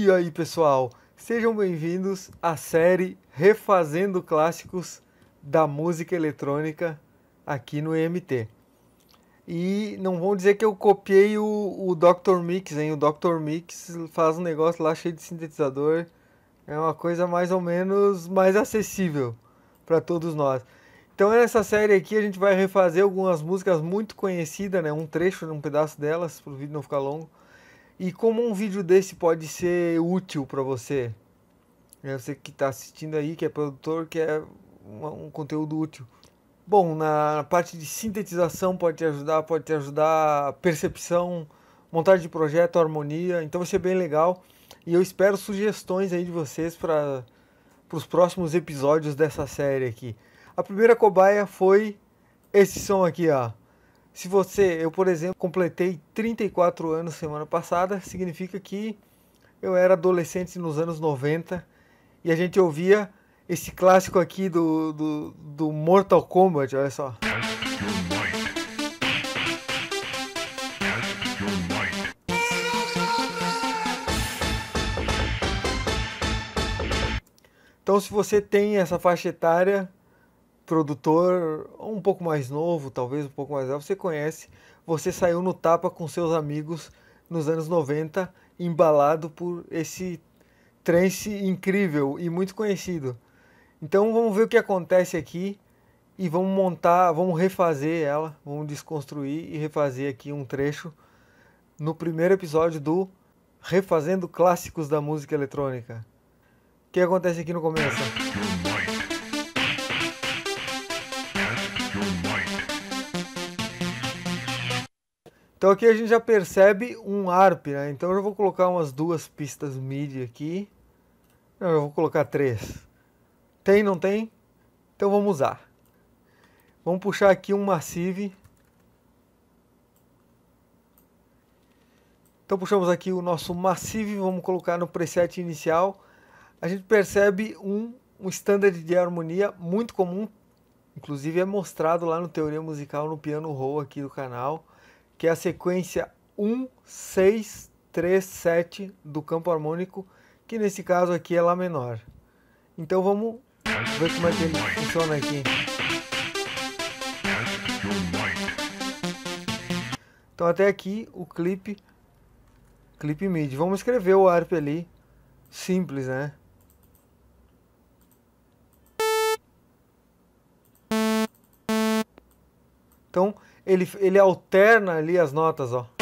E aí, pessoal, sejam bem-vindos à série Refazendo Clássicos da Música Eletrônica aqui no EMT. E não vão dizer que eu copiei o Dr. Mix, hein? O Dr. Mix faz um negócio lá cheio de sintetizador, é uma coisa mais ou menos mais acessível para todos nós. Então nessa série aqui a gente vai refazer algumas músicas muito conhecidas, né? Um trecho, um pedaço delas, para o vídeo não ficar longo. E como um vídeo desse pode ser útil para você, né? Você que está assistindo aí, que é produtor, que é um conteúdo útil. Bom, na parte de sintetização pode te ajudar percepção, montagem de projeto, harmonia, então vai ser bem legal. E eu espero sugestões aí de vocês para os próximos episódios dessa série aqui. A primeira cobaia foi esse som aqui, ó. Se eu, por exemplo, completei 34 anos semana passada, significa que eu era adolescente nos anos 90 e a gente ouvia esse clássico aqui do Mortal Kombat, olha só. Então, se você tem essa faixa etária, produtor um pouco mais novo, talvez um pouco mais velho, você conhece, você saiu no tapa com seus amigos nos anos 90, embalado por esse trance incrível e muito conhecido. Então vamos ver o que acontece aqui e vamos montar, vamos refazer ela, vamos desconstruir e refazer aqui um trecho no primeiro episódio do Refazendo Clássicos da Música Eletrônica. O que acontece aqui no começo? Então aqui a gente já percebe um ARP, né? Então eu já vou colocar umas duas pistas MIDI aqui. Não, eu vou colocar 3. Tem, não tem? Então vamos usar. Vamos puxar aqui um Massive. Então puxamos aqui o nosso Massive, vamos colocar no preset inicial. A gente percebe um standard de harmonia muito comum, inclusive é mostrado lá no Teoria Musical, no Piano Roll aqui do canal, que é a sequência 1, 6, 3, 7 do campo harmônico, que nesse caso aqui é Lá menor. Então vamos ver como é que ele funciona aqui. Então até aqui o clipe MIDI. Vamos escrever o ARP ali, simples, né? Então ele alterna ali as notas, ó.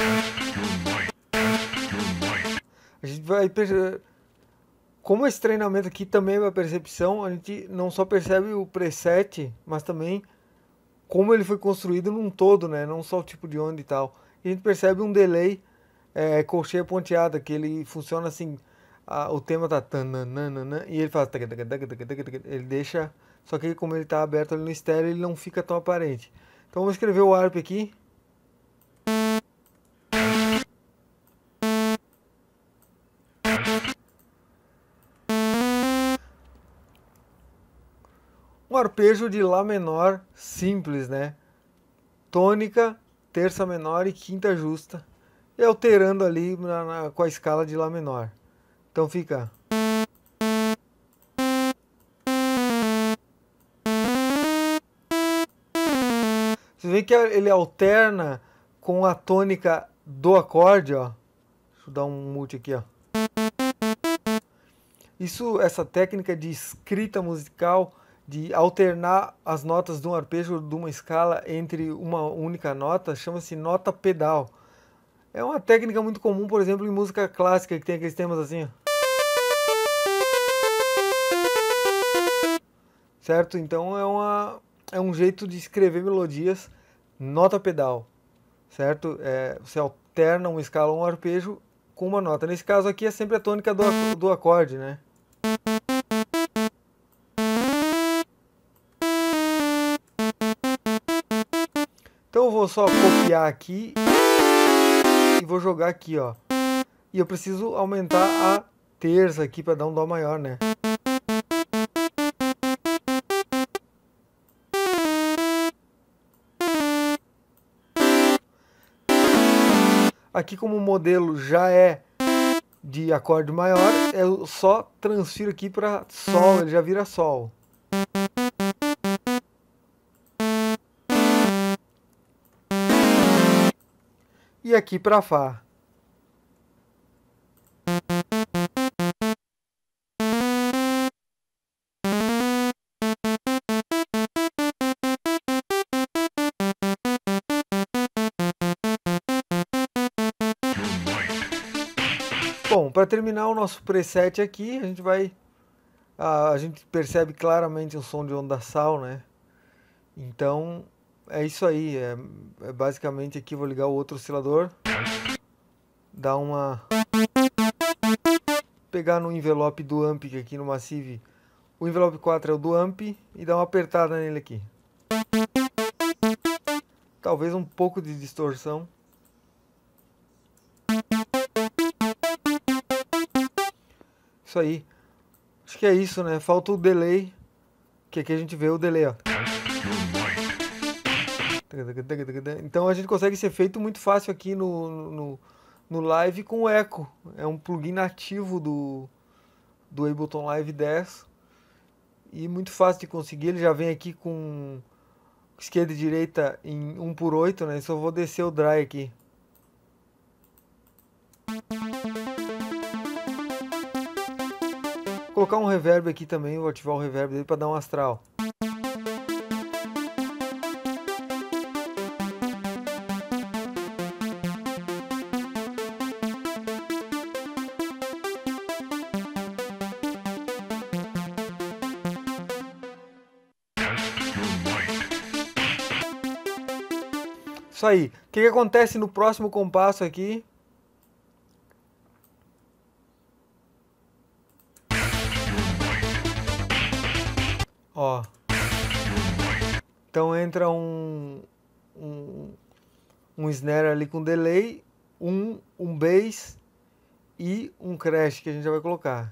A gente vai perceber, como esse treinamento aqui também é uma percepção, a gente não só percebe o preset, mas também como ele foi construído num todo, né? Não só o tipo de onda e tal. E a gente percebe um delay colcheia ponteada, que ele funciona assim, o tema tá tananana, e ele faz ele deixa, só que como ele tá aberto ali no estéreo, ele não fica tão aparente. Então vamos escrever o ARP aqui. Um arpejo de Lá menor simples, né? Tônica, terça menor e quinta justa. E alterando ali com a escala de Lá menor. Então fica. Você vê que ele alterna com a tônica do acorde, ó. Deixa eu dar um mute aqui, ó. Essa técnica de escrita musical, de alternar as notas de um arpejo de uma escala entre uma única nota, chama-se nota pedal. É uma técnica muito comum, por exemplo, em música clássica, que tem aqueles temas assim, ó. Certo? Então é um jeito de escrever melodias nota pedal, certo? Você alterna uma escala ou um arpejo com uma nota. Nesse caso aqui é sempre a tônica do acorde, né? Então eu vou só copiar aqui e vou jogar aqui, ó. E eu preciso aumentar a terça aqui para dar um dó maior, né? Aqui como o modelo já é de acorde maior, eu só transfiro aqui para Sol, ele já vira Sol. E aqui para Fá. Bom, para terminar o nosso preset aqui, a gente vai... a gente percebe claramente o som de onda Sal, né? Então, é isso aí. É basicamente aqui, vou ligar o outro oscilador. Dar uma... pegar no envelope do amp, que aqui no Massive, o envelope 4 é o do amp, e dar uma apertada nele aqui. Talvez um pouco de distorção. Isso aí. Acho que é isso, né? Falta o delay, que aqui a gente vê o delay, ó. Então a gente consegue esse efeito muito fácil aqui no Live com o Echo. É um plugin nativo do Ableton Live 10 e muito fácil de conseguir. Ele já vem aqui com esquerda e direita em 1/8, né? Só vou descer o dry aqui. Vou colocar um reverb aqui também, vou ativar o reverb dele para dar um astral. Isso aí. O que acontece no próximo compasso aqui? Ó. Então entra um snare ali com delay, um bass e um crash que a gente já vai colocar.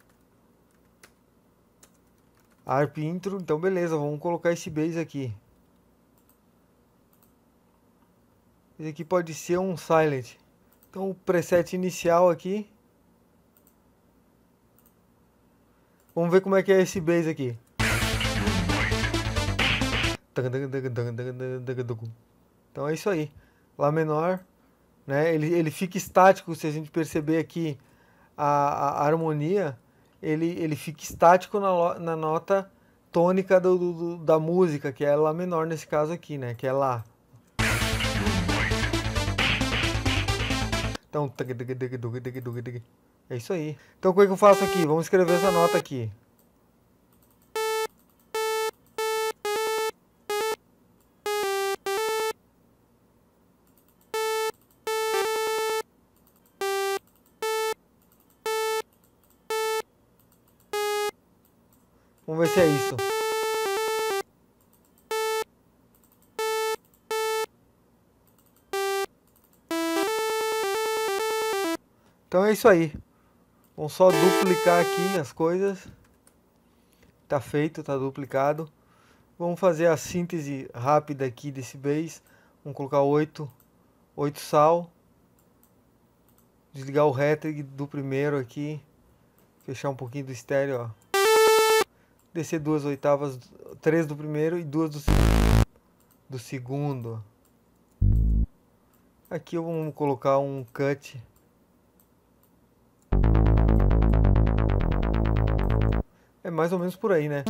Arp intro, então beleza, vamos colocar esse bass aqui. Esse aqui pode ser um silent. Então o preset inicial aqui. Vamos ver como é que é esse bass aqui. Então é isso aí. Lá menor, né? Ele fica estático, se a gente perceber aqui a harmonia, ele fica estático na nota tônica da música, que é Lá menor nesse caso aqui, né? Que é Lá. Então, é isso aí. Então, como é que eu faço aqui? Vamos escrever essa nota aqui. Vamos ver se é isso. Então é isso aí. Vamos só duplicar aqui as coisas. Tá feito, tá duplicado. Vamos fazer a síntese rápida aqui desse bass. Vamos colocar 8 sal. Desligar o retrig do primeiro aqui. Fechar um pouquinho do estéreo, ó. Descer 2/8, 3 do primeiro e 2 do segundo. Aqui vamos colocar um cut. É mais ou menos por aí, né?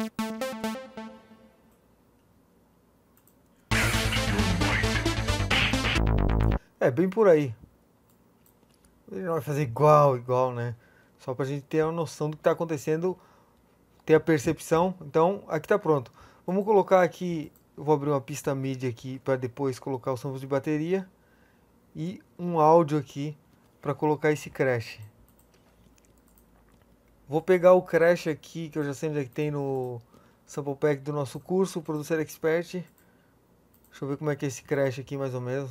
É bem por aí. Ele não vai fazer igual, né? Só pra gente ter a noção do que tá acontecendo, ter a percepção. Então, aqui tá pronto. Vamos colocar aqui, eu vou abrir uma pista MIDI aqui para depois colocar os samples de bateria e um áudio aqui para colocar esse crash. Vou pegar o crash aqui, que eu já sei onde é que tem no sample pack do nosso curso, Producer Expert. Deixa eu ver como é que é esse crash aqui, mais ou menos.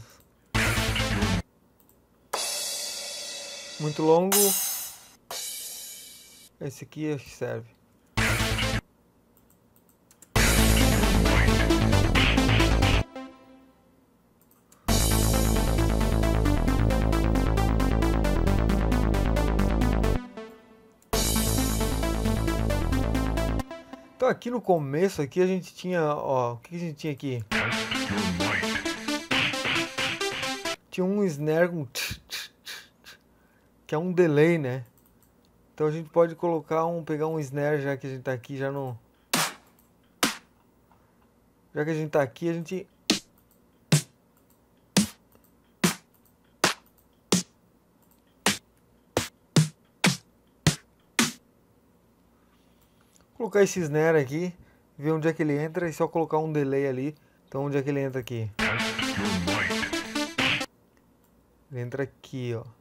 Muito longo. Esse aqui acho que serve. Então aqui no começo aqui a gente tinha, ó, o que a gente tinha aqui? Tinha um snare com que é um delay, né? Então a gente pode colocar pegar um snare, já que a gente tá aqui, já que a gente tá aqui, a gente colocar esse snare aqui, ver onde é que ele entra e só colocar um delay ali. Então onde é que ele entra aqui? Ele entra aqui, ó.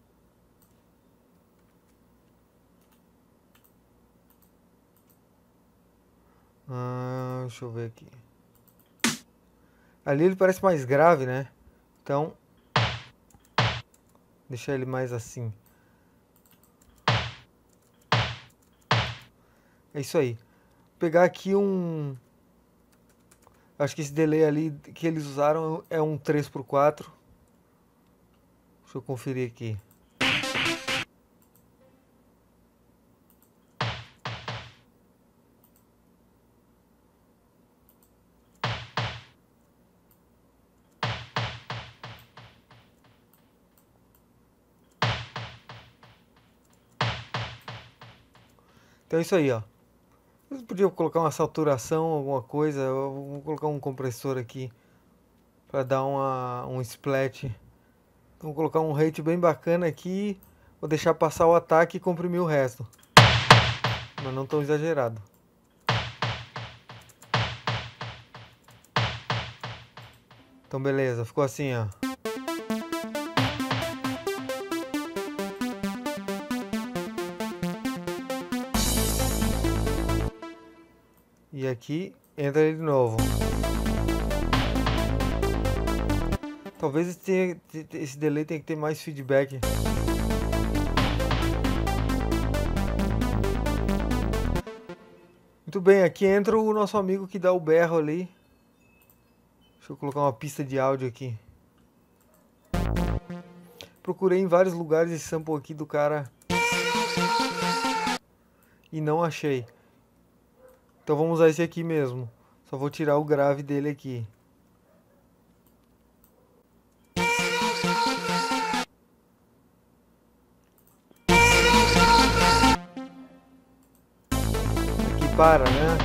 Deixa eu ver aqui. Ali ele parece mais grave, né? Então, deixar ele mais assim. É isso aí. Vou pegar aqui acho que esse delay ali que eles usaram é um 3x4. Deixa eu conferir aqui. Então é isso aí, ó. Eu podia colocar uma saturação, alguma coisa. Eu vou colocar um compressor aqui para dar um splat. Então vou colocar um rate bem bacana aqui. Vou deixar passar o ataque e comprimir o resto. Mas não tão exagerado. Então beleza, ficou assim, ó. E aqui entra ele de novo. Talvez esse delay tenha que ter mais feedback. Muito bem, aqui entra o nosso amigo que dá o berro ali. Deixa eu colocar uma pista de áudio aqui. Procurei em vários lugares esse sample aqui do cara e não achei. Então vamos usar esse aqui mesmo. Só vou tirar o grave dele aqui. Aqui para, né?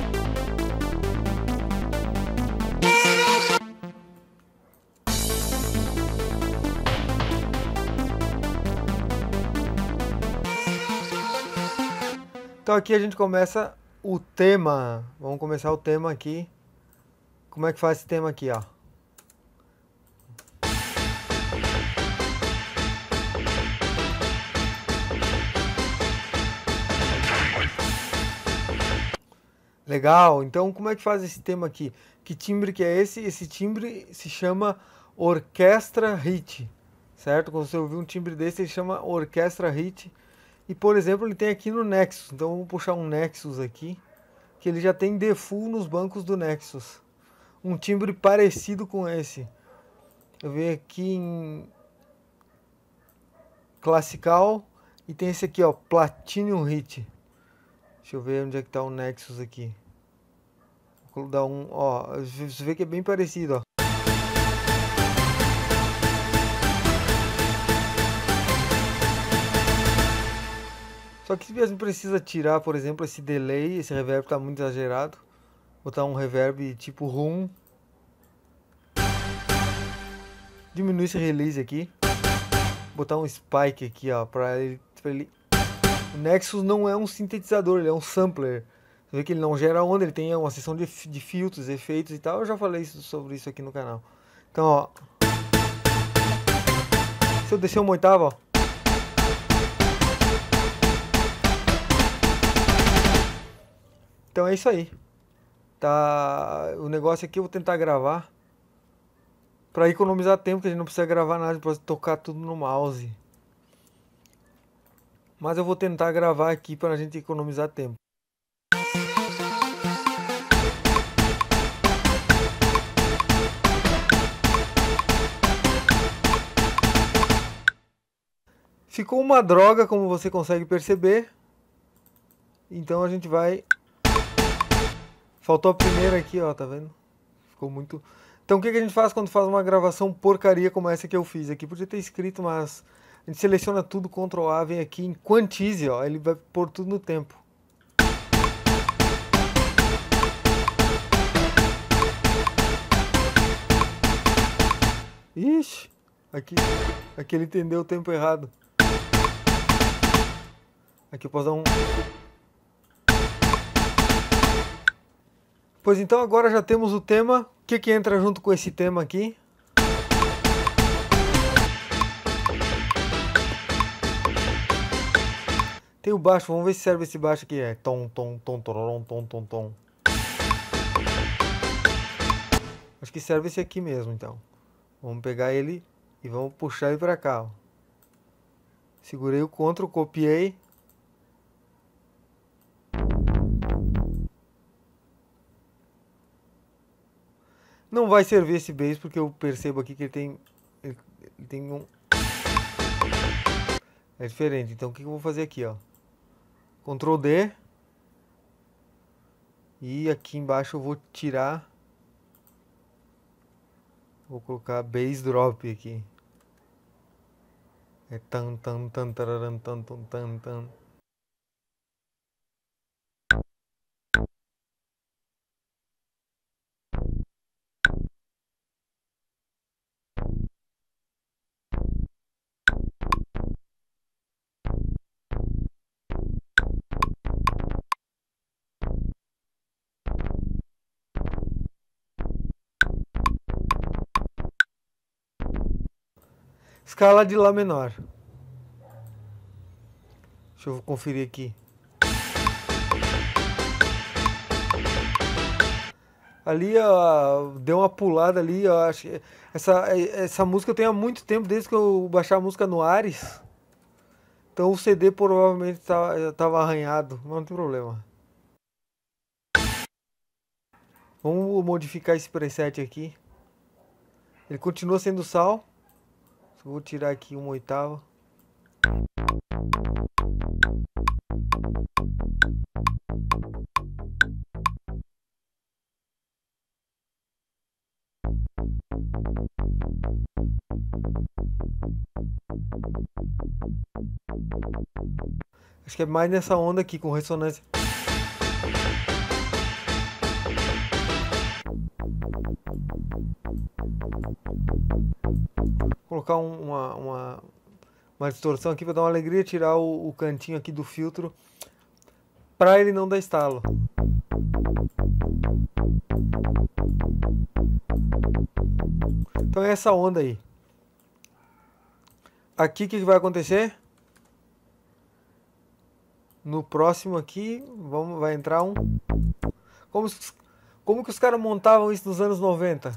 Então aqui a gente começa o tema. Vamos começar o tema aqui. Como é que faz esse tema aqui, ó? Legal, então como é que faz esse tema aqui? Que timbre que é esse? Esse timbre se chama Orquestra Hit, certo? Quando você ouvir um timbre desse, ele chama Orquestra Hit. E, por exemplo, ele tem aqui no Nexus. Então, vamos puxar um Nexus aqui, que ele já tem default nos bancos do Nexus. Um timbre parecido com esse. Eu venho aqui em Classical e tem esse aqui, ó, Platinum Hit. Deixa eu ver onde é que tá o Nexus aqui. Vou dar ó, você vê que é bem parecido, ó. Só que mesmo precisa tirar, por exemplo, esse delay, esse reverb tá muito exagerado. Botar um reverb tipo room. Diminuir esse release aqui. Botar um spike aqui, ó, pra ele... O Nexus não é um sintetizador, ele é um sampler. Você vê que ele não gera onda, ele tem uma seção de filtros, efeitos e tal. Eu já falei sobre isso aqui no canal. Então, ó. Se eu descer uma oitava, ó. Então é isso aí. Tá, o negócio aqui eu vou tentar gravar para economizar tempo, que a gente não precisa gravar nada, pode tocar tudo no mouse. Mas eu vou tentar gravar aqui para a gente economizar tempo. Ficou uma droga, como você consegue perceber. Então a gente vai Faltou a primeira aqui, ó, tá vendo? Ficou muito... Então o que a gente faz quando faz uma gravação porcaria como essa que eu fiz aqui? Podia ter escrito, mas a gente seleciona tudo, Ctrl A, vem aqui em Quantize, ó, ele vai pôr tudo no tempo. Ixi, aqui ele entendeu o tempo errado. Aqui eu posso dar um... Pois então agora já temos o tema. O que entra junto com esse tema aqui? Tem o baixo, vamos ver se serve esse baixo aqui. É tom, tom, tom, tom, tom, tom, tom. Acho que serve esse aqui mesmo, então. Vamos pegar ele e vamos puxar ele pra cá, ó. Segurei o Ctrl, copiei. Não vai servir esse bass porque eu percebo aqui que ele tem um... É diferente, então o que eu vou fazer aqui, ó? Ctrl D. E aqui embaixo eu vou tirar. Vou colocar bass drop aqui. É tan tan tan tararam tan tan tan tan. Escala de Lá menor. Deixa eu conferir aqui. Ali, ó, deu uma pulada ali, ó. Acho que essa música eu tenho há muito tempo, desde que eu baixei a música no Ares. Então o CD provavelmente tava arranhado, mas não tem problema. Vamos modificar esse preset aqui. Ele continua sendo Sal. Só vou tirar aqui uma oitava. Acho que é mais nessa onda aqui, com ressonância. Vou colocar uma distorção aqui para dar uma alegria, tirar o cantinho aqui do filtro, para ele não dar estalo. Então é essa onda aí. Aqui o que vai acontecer? No próximo aqui, vai entrar um... Como que os caras montavam isso nos anos 90?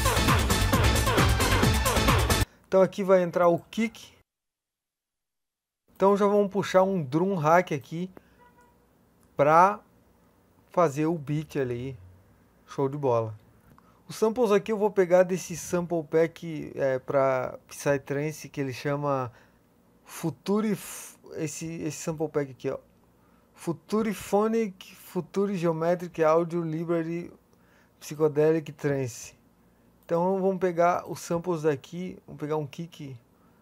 Então aqui vai entrar o kick. Então já vamos puxar um drum hack aqui pra fazer o beat ali. Show de bola. Os samples aqui eu vou pegar desse sample pack para Psytrance que ele chama Future... Esse sample pack aqui, ó. Futurephonic, Future Geometric Audio Library Psychedelic Trance. Então vamos pegar os samples daqui, vamos pegar um kick,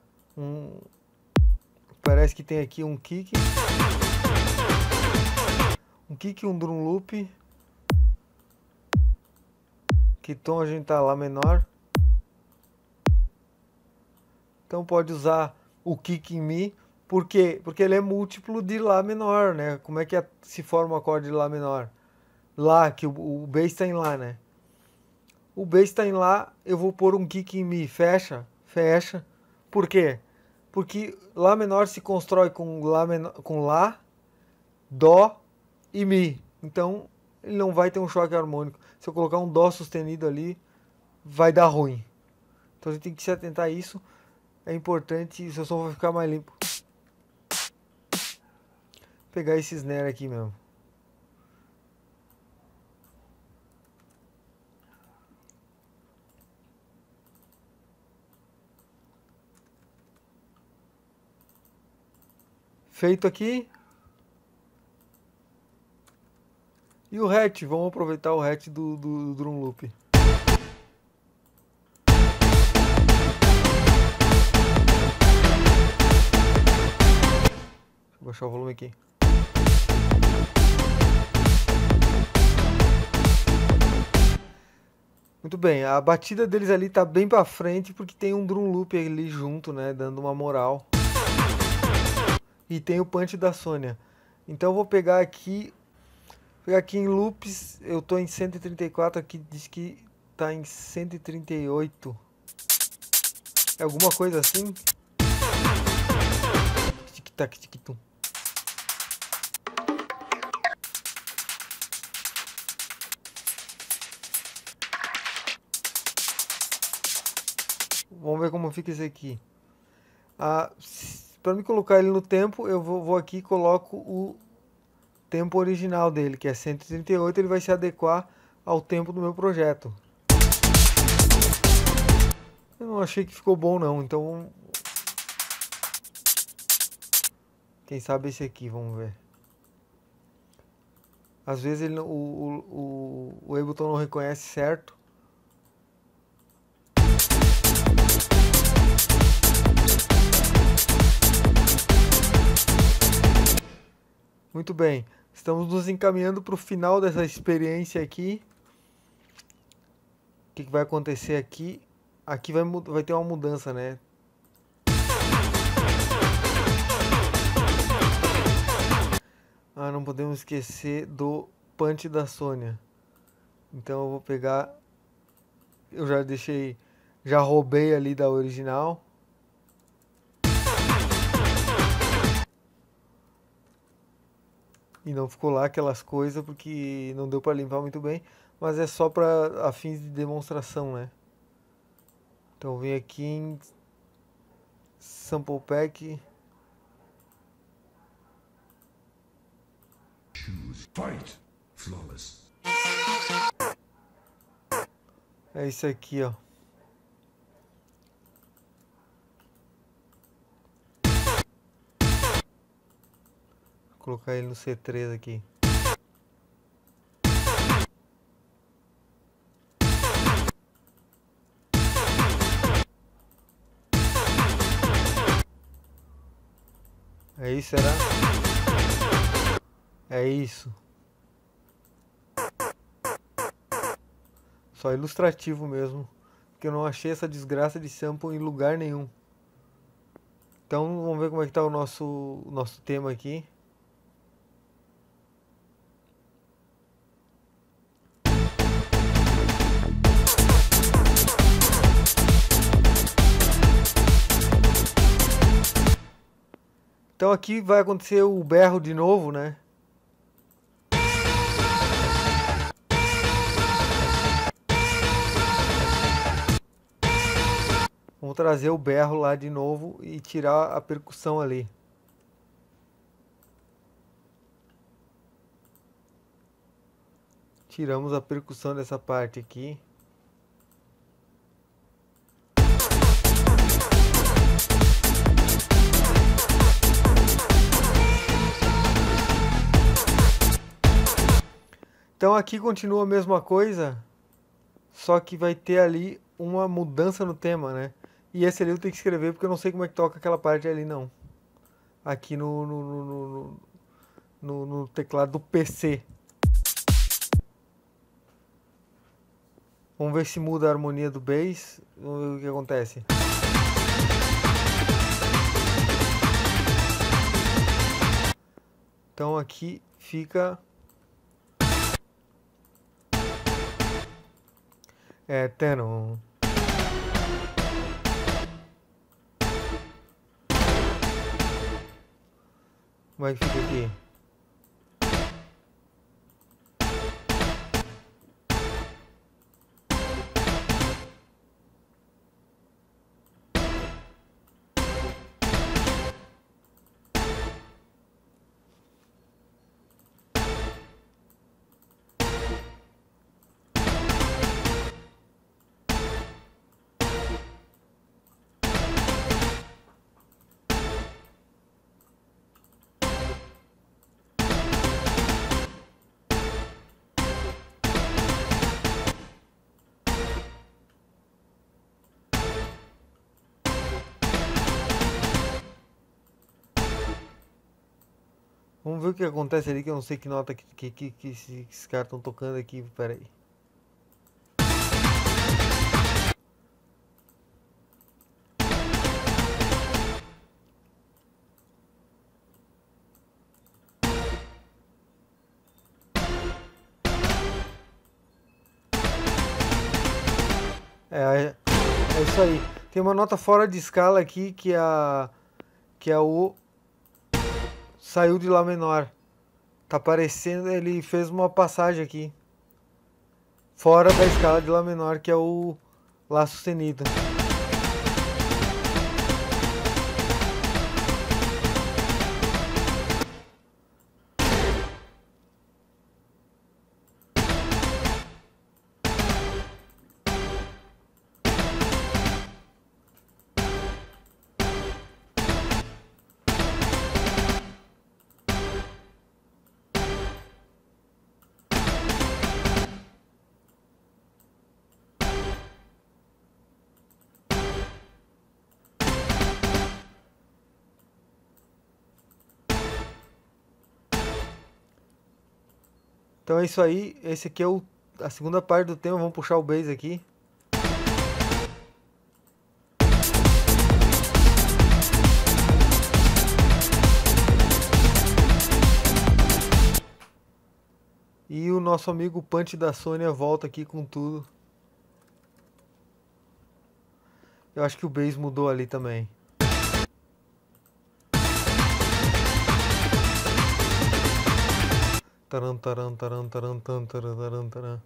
parece que tem aqui um kick, um drum loop. Que tom a gente tá? Lá menor. Então pode usar o kick em Mi. Por quê? Porque ele é múltiplo de Lá menor, né? Como é que se forma o acorde de Lá menor? Lá, que o bass está em Lá, né? O bass está em Lá, eu vou pôr um kick em Mi. Fecha, fecha. Por quê? Porque Lá menor se constrói com Lá, Dó e Mi. Então ele não vai ter um choque harmônico. Se eu colocar um Dó sustenido ali, vai dar ruim. Então a gente tem que se atentar a isso. É importante, o seu som vai ficar mais limpo. Vou pegar esse snare aqui mesmo. Feito aqui. E o hatch, vamos aproveitar o hatch do drum loop. Deixa eu baixar o volume aqui. Muito bem, a batida deles ali tá bem pra frente porque tem um drum loop ali junto, né, dando uma moral. E tem o punch da Sônia. Então eu vou pegar aqui em loops, eu tô em 134, aqui diz que tá em 138. É alguma coisa assim? Tic-tac, tic-tum. Vamos ver como fica esse aqui. Para me colocar ele no tempo, eu vou aqui e coloco o tempo original dele, que é 138, ele vai se adequar ao tempo do meu projeto. Eu não achei que ficou bom não, então... Quem sabe esse aqui, vamos ver. Às vezes ele, o Ableton não reconhece certo. Muito bem, estamos nos encaminhando para o final dessa experiência aqui. O que vai acontecer aqui? Aqui vai ter uma mudança, né? Não podemos esquecer do punch da Sônia. Então eu vou pegar... Eu já roubei ali da original. E não ficou lá aquelas coisas porque não deu para limpar muito bem, mas é só para fins de demonstração, né? Então vem aqui em Sample Pack. Fight. Flawless. É isso aqui, ó. Vou colocar ele no C3 aqui. É isso, será? É isso. Só ilustrativo mesmo. Porque eu não achei essa desgraça de sample em lugar nenhum. Então vamos ver como é que tá o nosso tema aqui. Então aqui vai acontecer o berro de novo, né? Vamos trazer o berro lá de novo e tirar a percussão ali. Tiramos a percussão dessa parte aqui. Então aqui continua a mesma coisa, só que vai ter ali uma mudança no tema, né? E esse ali eu tenho que escrever porque eu não sei como é que toca aquela parte ali não. Aqui no teclado do PC. Vamos ver se muda a harmonia do bass. Vamos ver o que acontece. Então aqui fica... tenor. Como é que fica aqui? Vamos ver o que acontece ali, que eu não sei que nota que esses caras estão tocando aqui. Pera aí. É isso aí. Tem uma nota fora de escala aqui que é o saiu de Lá menor. Tá parecendo, ele fez uma passagem aqui fora da escala de Lá menor, que é o Lá sustenido. Então é isso aí, esse aqui é a segunda parte do tema, vamos puxar o bass aqui. E o nosso amigo Punch da Sônia volta aqui com tudo. Eu acho que o bass mudou ali também. Taran, taran, taran, taran, taran, taran, taran.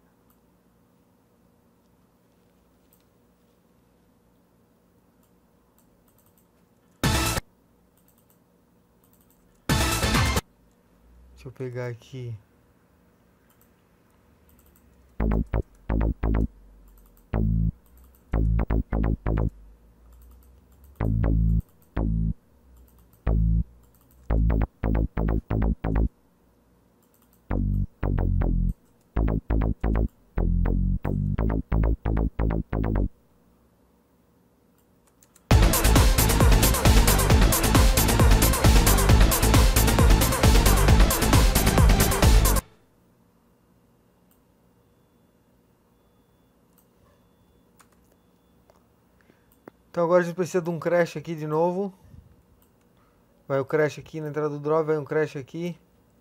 Deixa eu pegar aqui. Então agora a gente precisa de um crash aqui de novo. Vai o crash aqui na entrada do drop, vai um crash aqui.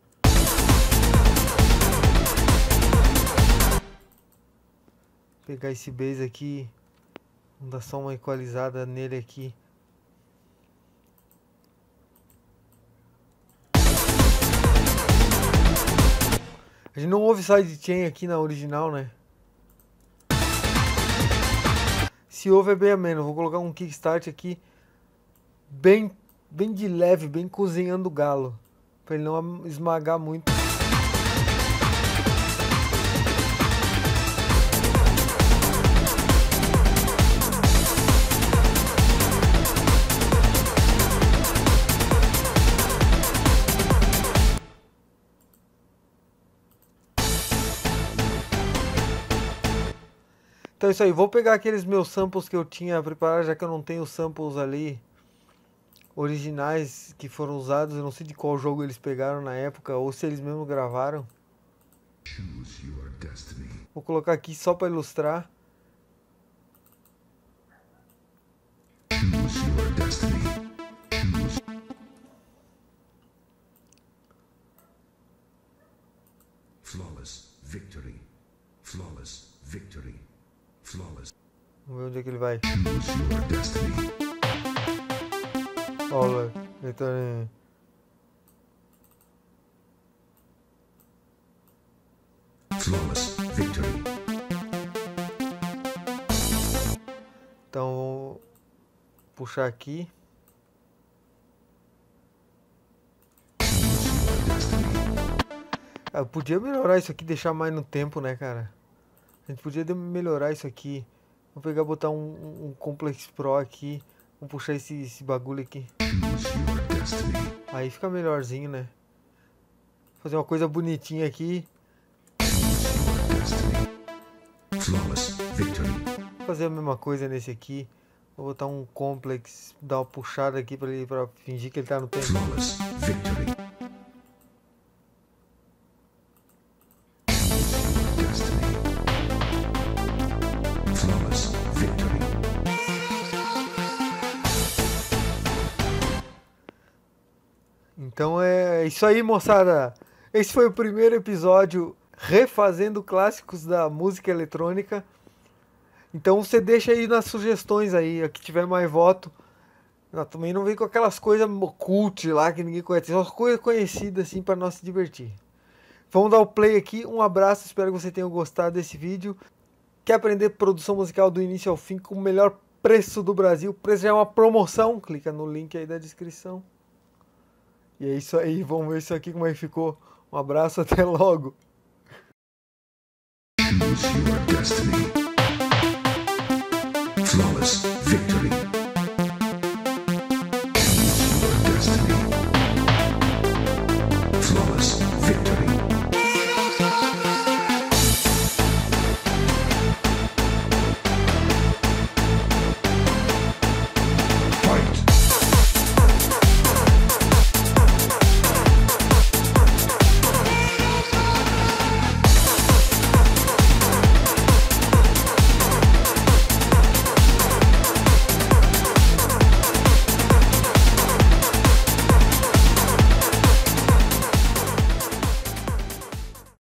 Pegar esse bass aqui. Vamos dar só uma equalizada nele aqui. A gente não ouve sidechain aqui na original, né? Se ouve é bem ameno. Vou colocar um kickstart aqui bem de leve, bem cozinhando o galo, para ele não esmagar muito. Então é isso aí, vou pegar aqueles meus samples que eu tinha preparado, já que eu não tenho samples ali originais que foram usados, eu não sei de qual jogo eles pegaram na época, ou se eles mesmos gravaram. Vou colocar aqui só para ilustrar. Flawless victory. Flawless victory. Flawless. Vamos ver onde é que ele vai. Choose your destiny. Olha, ele tá... Flawless victory. Então, vou puxar aqui. Eu podia melhorar isso aqui, deixar mais no tempo, né, cara? A gente podia melhorar isso aqui. Vou pegar e botar um Complex Pro aqui. Vou puxar esse bagulho aqui. Aí fica melhorzinho, né? Fazer uma coisa bonitinha aqui. Vou fazer a mesma coisa nesse aqui. Vou botar um Complex, dar uma puxada aqui pra ele, pra fingir que ele tá no tempo. Então é isso aí, moçada. Esse foi o primeiro episódio refazendo clássicos da música eletrônica. Então você deixa aí nas sugestões aí, a que tiver mais voto. Também não vem com aquelas coisas cult lá que ninguém conhece, só coisas conhecidas assim para nós se divertir. Vamos dar o play aqui, um abraço, espero que você tenha gostado desse vídeo. Quer aprender produção musical do início ao fim com o melhor preço do Brasil? O preço já é uma promoção, clica no link aí da descrição. E é isso aí, vamos ver isso aqui como é que ficou. Um abraço, até logo. Choose your destiny. Flawless victory.